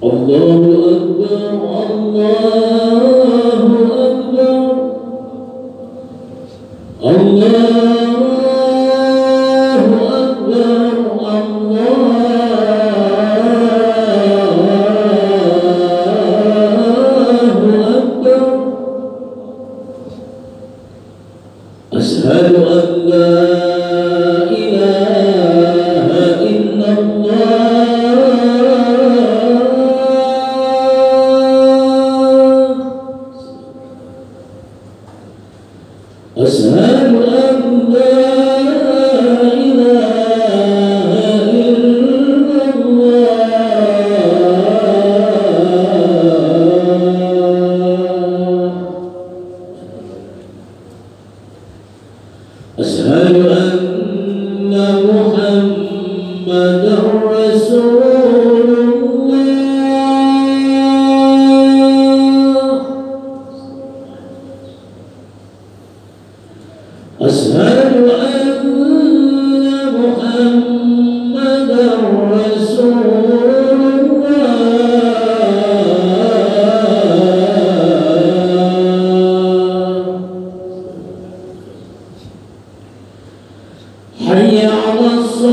الله أكبر الله أكبر الله أكبر الله أكبر أشهد أن لا إله إلا الله أشهد أن لا إله إلا الله أشهد أن محمدًا رسول الله أشهد أن محمدًا رسول الله حي على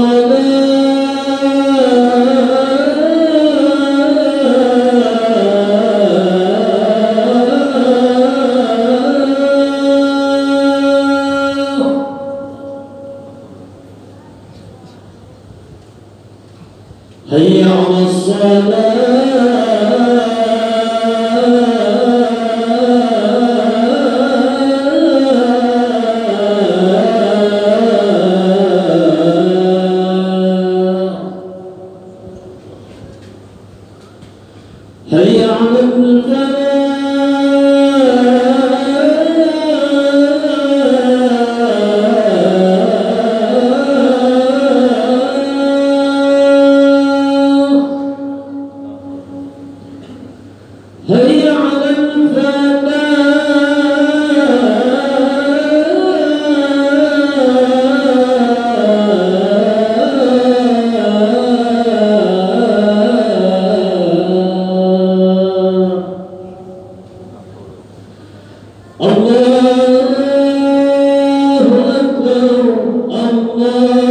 الصلاة حي على الصلاة حي على الفلاح هيا على الفلاح الله أكبر الله